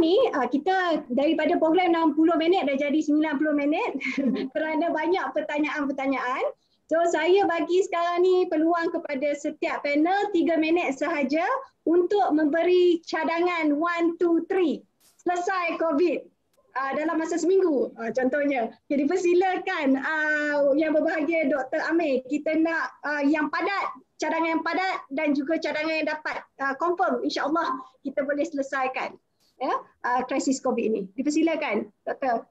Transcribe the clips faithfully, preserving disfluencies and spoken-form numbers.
ni uh, kita daripada program enam puluh minit dah jadi sembilan puluh minit kerana banyak pertanyaan-pertanyaan. So saya bagi sekarang ni peluang kepada setiap panel tiga minit sahaja untuk memberi cadangan one, two, three. Selesai COVID uh, dalam masa seminggu uh, contohnya. Jadi persilakan uh, yang berbahagia Dr Amir, kita nak uh, yang padat, cadangan yang padat dan juga cadangan yang dapat uh, confirm, insya-Allah kita boleh selesaikan ya uh, krisis COVID ini. Dipersilakan Doktor.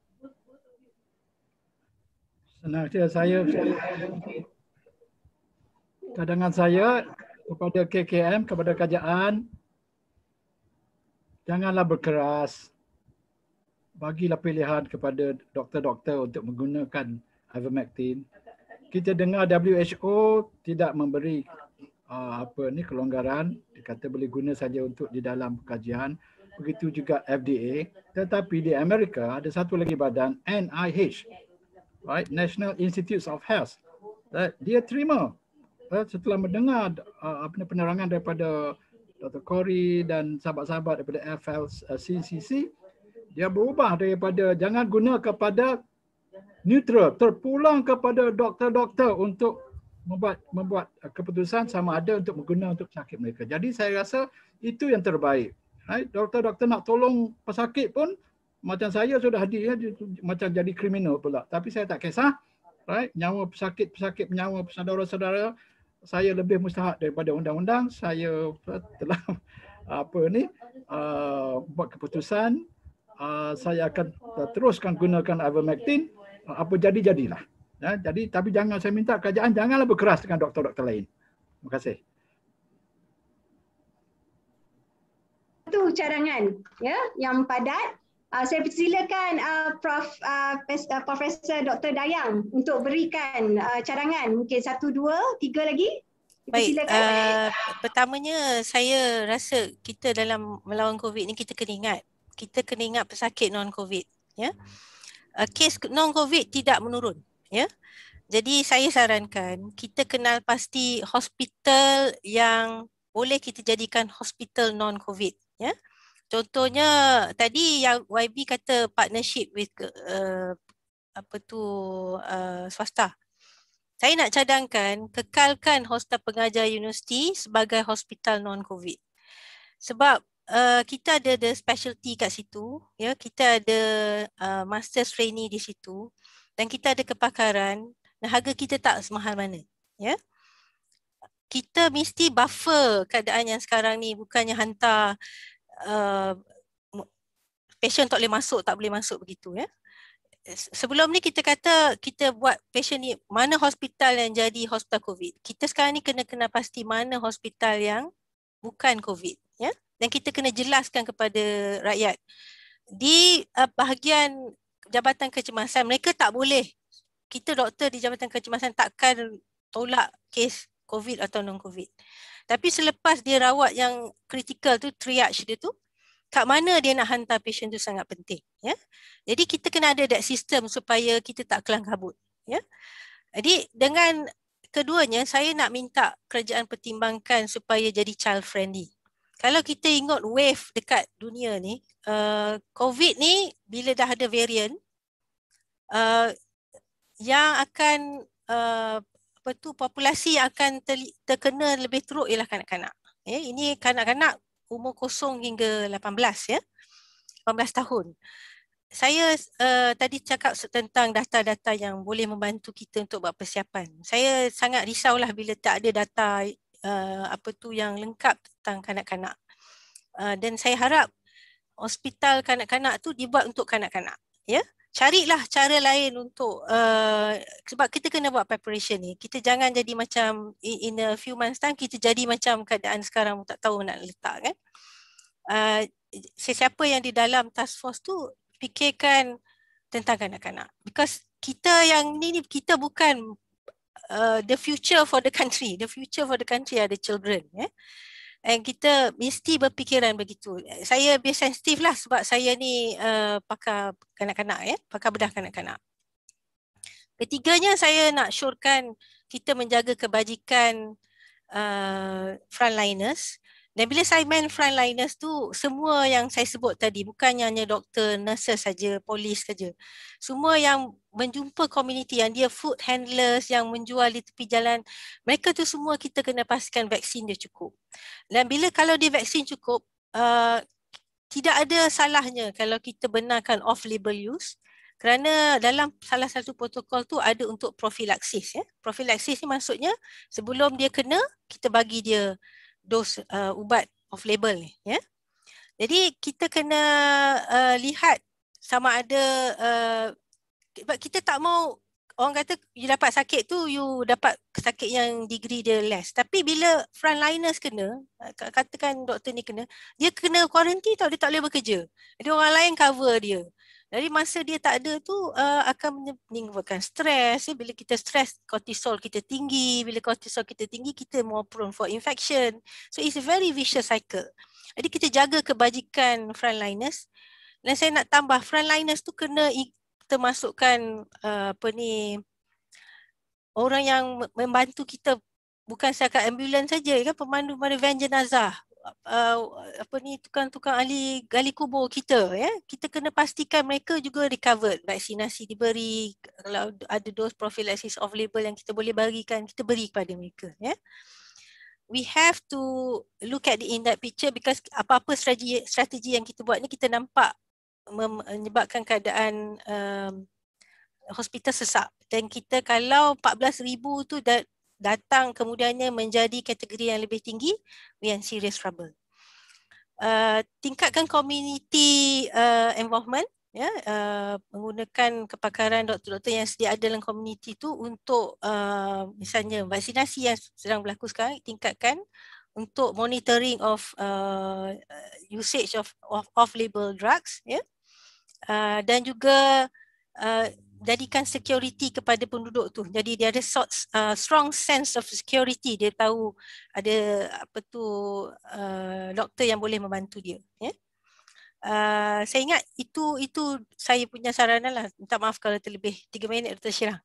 Senang saja saya cadangan saya kepada K K M, kepada kerajaan, janganlah berkeras. Bagilah pilihan kepada doktor-doktor untuk menggunakan ivermectin. Kita dengar W H O tidak memberi uh, apa ni kelonggaran, dia kata boleh guna saja untuk di dalam kajian. Begitu juga F D A, tetapi di Amerika ada satu lagi badan N I H, right, National Institutes of Health. Right? Dia terima uh, setelah mendengar uh, apa ni penerangan daripada Doktor Corey dan sahabat-sahabat daripada F L C C C, dia berubah daripada jangan guna kepada neutral, terpulang kepada doktor-doktor untuk membuat membuat keputusan sama ada untuk mengguna untuk sakit mereka. Jadi saya rasa itu yang terbaik. Right? Doktor-doktor nak tolong pesakit pun macam saya sudah hadir ya, macam jadi kriminal pula. Tapi saya tak kisah. Right? Nyawa pesakit-pesakit, nyawa saudara-saudara saya lebih mustahak daripada undang-undang. Saya telah apa ni uh, buat keputusan. Uh, saya akan uh, teruskan gunakan ivermectin. Uh, apa jadi-jadilah. Ya, jadi tapi jangan saya minta kerajaan janganlah berkeras dengan doktor-doktor lain. Terima kasih. Itu cadangan ya yang padat. Uh, saya persilakan uh, Prof uh, Profesor Doktor Dayang untuk berikan uh, cadangan. Mungkin satu, dua, tiga lagi. Baik, uh, pertamanya saya rasa kita dalam melawan COVID ni kita kena ingat. Kita kena ingat pesakit non-COVID. Ya? Uh, kes non-COVID tidak menurun. Ya? Jadi saya sarankan kita kenal pasti hospital yang boleh kita jadikan hospital non-COVID. Ya? Contohnya tadi yang Y B kata partnership with uh, apa tu uh, swasta. Saya nak cadangkan kekalkan Hostel Pengajar Universiti sebagai hospital non-COVID. Sebab uh, kita ada the specialty kat situ, ya, kita ada uh, master trainee di situ dan kita ada kepakaran dan harga kita tak semahal mana, ya. Kita mesti buffer keadaan yang sekarang ni, bukannya hantar uh, patient tak boleh masuk, tak boleh masuk begitu, ya. Sebelum ni kita kata kita buat patient ni mana hospital yang jadi hospital COVID. Kita sekarang ni kena kena pasti mana hospital yang bukan COVID, ya. Dan kita kena jelaskan kepada rakyat. Di uh, bahagian Jabatan Kecemasan mereka tak boleh. Kita doktor di Jabatan Kecemasan takkan tolak kes COVID atau non-COVID. Tapi selepas dia rawat yang kritikal tu, triage dia tu, kat mana dia nak hantar patient tu sangat penting, ya. Jadi kita kena ada that system supaya kita tak kelang kabut, ya. Jadi dengan keduanya saya nak minta kerajaan pertimbangkan supaya jadi child friendly. Kalau kita ingat wave dekat dunia ni, uh, COVID ni bila dah ada variant uh, yang akan uh, apa tu populasi yang akan ter, terkena lebih teruk ialah kanak-kanak. Ya, ini kanak-kanak umur kosong hingga lapan belas, ya. lapan belas tahun. Saya uh, tadi cakap tentang data-data yang boleh membantu kita untuk buat persiapan. Saya sangat risaulah bila tak ada data uh, apa tu yang lengkap tentang kanak-kanak. Uh, dan saya harap hospital kanak-kanak tu dibuat untuk kanak-kanak, ya. Carilah cara lain untuk uh, sebab kita kena buat preparation ni. Kita jangan jadi macam in, in a few months time kita jadi macam keadaan sekarang tak tahu nak letak, kan. Uh, sesiapa yang di dalam task force tu fikirkan tentang kanak-kanak. Because kita yang ni kita bukan uh, the future for the country. The future for the country are the children, ya. Dan kita mesti berfikiran begitu. Saya lebih sensitif lah sebab saya ni uh, pakar kanak-kanak, ya, pakar bedah kanak-kanak. Ketiganya saya nak syorkan kita menjaga kebajikan uh, frontliners Dan bila saya main frontliners tu, semua yang saya sebut tadi, bukannya hanya doktor, nurses saja, polis saja. Semua yang menjumpa komuniti, yang dia food handlers, yang menjual di tepi jalan, mereka tu semua kita kena pastikan vaksin dia cukup. Dan bila kalau dia vaksin cukup, uh, tidak ada salahnya kalau kita benarkan off-label use, kerana dalam salah satu protokol tu ada untuk profilaksis. Ya. Profilaksis ni maksudnya sebelum dia kena, kita bagi dia dos uh, ubat off label ni, ya. Jadi kita kena uh, lihat sama ada uh, kita tak mau orang kata you dapat sakit tu you dapat sakit yang degree dia less. Tapi bila frontliners kena, katakan doktor ni kena, dia kena kuarantin tau, dia tak boleh bekerja. Jadi orang lain cover dia. Dari masa dia tak ada tu uh, akan menimbulkan stres. Ya. Bila kita stres, kortisol kita tinggi. Bila kortisol kita tinggi, kita more prone for infection. So it's a very vicious cycle. Jadi kita jaga kebajikan frontliners. Dan saya nak tambah, frontliners tu kena kita masukkan uh, apa ni, orang yang membantu kita, bukan setakat ambulans saja, kan, pemandu-pemandu van jenazah. Uh, apa ni, tukang-tukang ahli gali kubur kita, ya, kita kena pastikan mereka juga recovered, vaksinasi diberi, kalau ada dos prophylaxis off label yang kita boleh berikan, kita beri kepada mereka, ya. We have to look at the in-depth picture, because apa-apa strategi strategi yang kita buat ni kita nampak menyebabkan keadaan um, hospital sesak, dan kita kalau empat belas ribu tu dah datang kemudiannya menjadi kategori yang lebih tinggi, we are in serious trouble. Uh, tingkatkan community uh, involvement, ya, uh, menggunakan kepakaran doktor-doktor yang sedia ada dalam komuniti tu untuk uh, misalnya vaksinasi yang sedang berlaku sekarang, tingkatkan untuk monitoring of uh, usage of, of off-label drugs, ya, uh, dan juga uh, jadikan security kepada penduduk tu. Jadi dia ada uh, strong sense of security. Dia tahu ada apa tu uh, doktor yang boleh membantu dia. Ya? Uh, saya ingat itu itu saya punya saranan lah. Minta maaf kalau terlebih tiga minit, Doktor Syirah.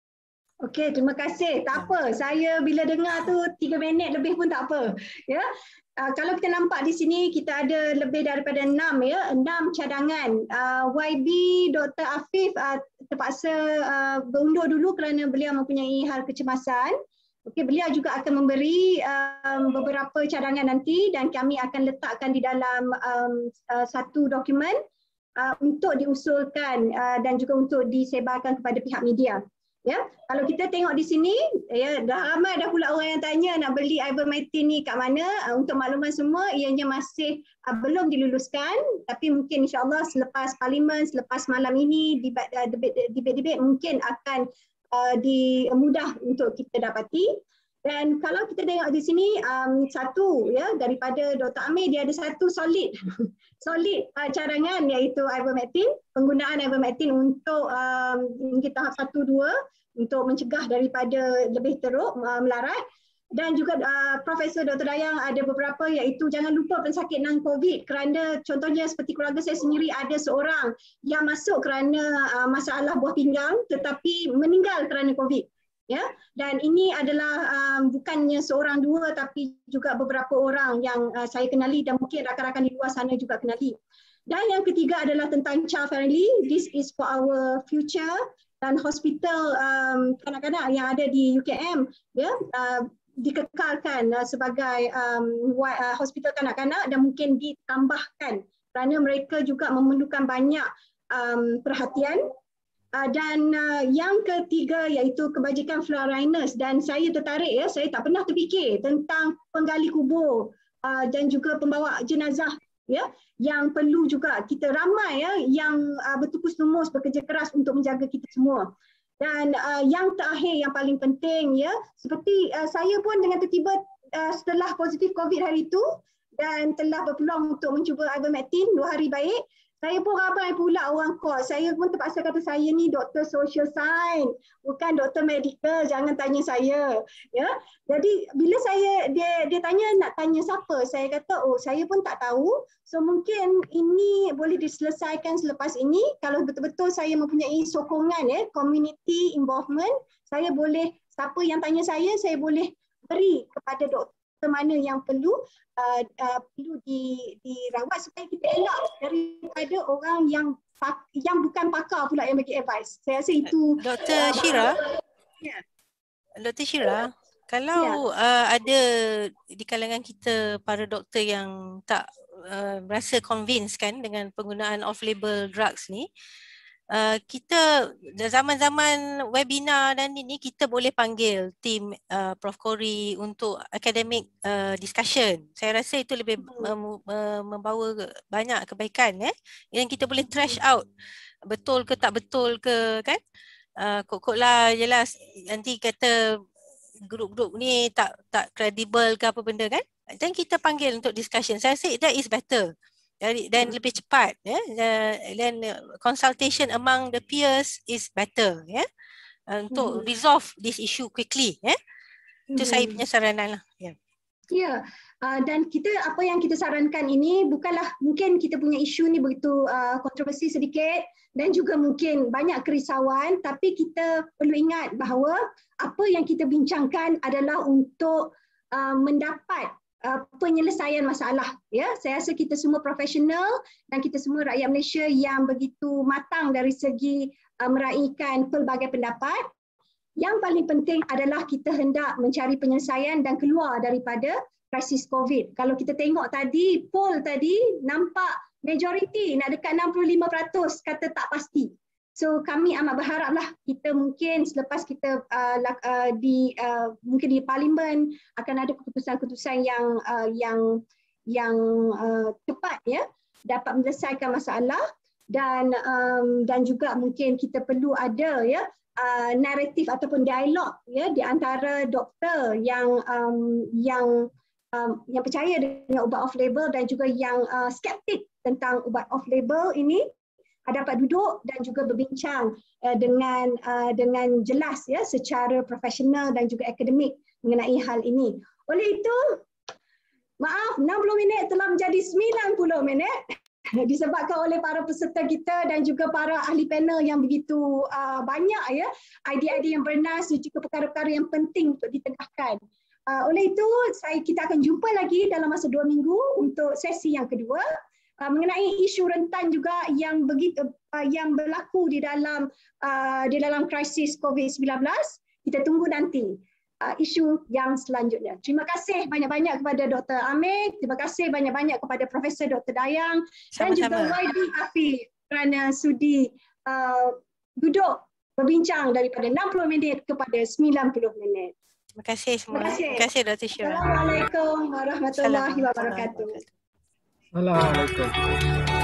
Okey, terima kasih. Tak apa. Saya bila dengar tu tiga minit lebih pun tak apa. Ya. Uh, kalau kita nampak di sini kita ada lebih daripada enam, ya, enam cadangan. Uh, Y B Doktor Afif uh, terpaksa uh, berundur dulu kerana beliau mempunyai hal kecemasan. Okey, beliau juga akan memberi um, beberapa cadangan nanti dan kami akan letakkan di dalam um, uh, satu dokumen uh, untuk diusulkan uh, dan juga untuk disebarkan kepada pihak media. Ya, kalau kita tengok di sini, ya, dah ramai dah pula orang yang tanya nak beli ivermectin ni kat mana. Uh, untuk makluman semua, ianya masih uh, belum diluluskan, tapi mungkin insya-Allah selepas parlimen, selepas malam ini debate-debate mungkin akan uh, dimudah untuk kita dapati. Dan kalau kita tengok di sini, um, satu, ya, daripada Dr Amir, dia ada satu solid solid uh, cadangan, iaitu ivermectin, penggunaan ivermectin untuk um, kita tahap satu dua untuk mencegah daripada lebih teruk uh, melarat. Dan juga uh, Profesor Doktor Dayang ada beberapa, iaitu jangan lupa pesakit non-COVID, kerana contohnya seperti keluarga saya sendiri ada seorang yang masuk kerana uh, masalah buah pinggang tetapi meninggal kerana COVID. Ya, dan ini adalah um, bukannya seorang dua tapi juga beberapa orang yang uh, saya kenali dan mungkin rakan-rakan di luar sana juga kenali. Dan yang ketiga adalah tentang child friendly. This is for our future, dan hospital um, kanak-kanak yang ada di U K M, ya, uh, dikekalkan uh, sebagai um, uh, hospital kanak-kanak dan mungkin ditambahkan kerana mereka juga memerlukan banyak um, perhatian. Uh, dan uh, yang ketiga iaitu kebajikan frontliners, dan saya tertarik, ya, saya tak pernah terfikir tentang penggali kubur uh, dan juga pembawa jenazah, ya, yang perlu juga kita ramai, ya, yang uh, bertukus lumus bekerja keras untuk menjaga kita semua. Dan uh, yang terakhir yang paling penting, ya, seperti uh, saya pun dengan tertiba uh, setelah positif COVID hari itu dan telah berpeluang untuk mencuba ivermectin dua hari baik, saya pun ramai pula orang call. Saya pun terpaksa kata saya ni doktor social science, bukan doktor medical, jangan tanya saya. Ya. Jadi bila saya dia dia tanya nak tanya siapa, saya kata oh saya pun tak tahu. So mungkin ini boleh diselesaikan selepas ini. Kalau betul-betul saya mempunyai sokongan, ya, community involvement, saya boleh, siapa yang tanya saya, saya boleh beri kepada doktor mana yang perlu uh, uh, perlu di, dirawat supaya kita elak daripada orang yang yang bukan pakar pula yang bagi advice. Saya rasa itu Doktor uh, Syira. Ya. Doktor Syira, kalau ya. uh, ada di kalangan kita para doktor yang tak uh, rasa convinced kan dengan penggunaan off-label drugs ni, uh, kita zaman-zaman webinar dan ini kita boleh panggil tim uh, Prof Kori untuk academic uh, discussion. Saya rasa itu lebih mem- membawa banyak kebaikan eh. Yang kita boleh trash out betul ke tak betul ke kan. Uh, kok-kok lah jelas nanti kata grup-grup ni tak tak kredibel ke apa benda kan, dan kita panggil untuk discussion. Saya rasa that is better dari dan lebih cepat ya, dan consultation among the peers is better ya, untuk resolve this issue quickly ya. Itu saya punya saranan lah ya. Ya, uh, dan kita apa yang kita sarankan ini bukanlah mungkin kita punya isu ni begitu uh, kontroversi sedikit dan juga mungkin banyak kerisauan, tapi kita perlu ingat bahawa apa yang kita bincangkan adalah untuk uh, mendapat uh, penyelesaian masalah. Ya, saya rasa kita semua profesional dan kita semua rakyat Malaysia yang begitu matang dari segi uh, meraihkan pelbagai pendapat. Yang paling penting adalah kita hendak mencari penyelesaian dan keluar daripada krisis COVID. Kalau kita tengok tadi, poll tadi nampak majoriti nak dekat enam puluh lima peratus kata tak pasti. So kami amat berharaplah kita mungkin selepas kita uh, uh, di uh, mungkin di parlimen akan ada keputusan-keputusan yang uh, yang yang uh, cepat ya, dapat menyelesaikan masalah, dan um, dan juga mungkin kita perlu ada ya Uh, naratif ataupun dialog ya di antara doktor yang um, yang um, yang percaya dengan ubat off label dan juga yang uh, skeptik tentang ubat off label ini uh, dapat duduk dan juga berbincang uh, dengan uh, dengan jelas ya secara profesional dan juga akademik mengenai hal ini. Oleh itu, maaf, enam puluh minit telah menjadi sembilan puluh minit. Disebabkan oleh para peserta kita dan juga para ahli panel yang begitu uh, banyak ya, idea-idea yang bernas dan juga perkara-perkara yang penting untuk ditengahkan. Uh, oleh itu, saya kita akan jumpa lagi dalam masa dua minggu untuk sesi yang kedua uh, mengenai isu rentan juga yang begitu uh, yang berlaku di dalam uh, di dalam krisis COVID sembilan belas. Kita tunggu nanti Uh, isu yang selanjutnya. Terima kasih banyak-banyak kepada Dr Amir, terima kasih banyak-banyak kepada Profesor Dr Dayang dan juga Y B Hafif kerana sudi uh, duduk berbincang daripada enam puluh minit kepada sembilan puluh minit. Terima kasih semua. Terima kasih, terima kasih Doktor Syira. Assalamualaikum warahmatullahi wabarakatuh. Assalamualaikum.